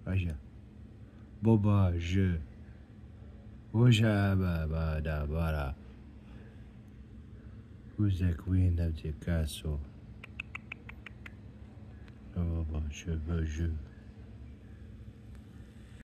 Aja. Boba je. Oja baba da bara. Who's the queen of the castle? Oh, je veux je.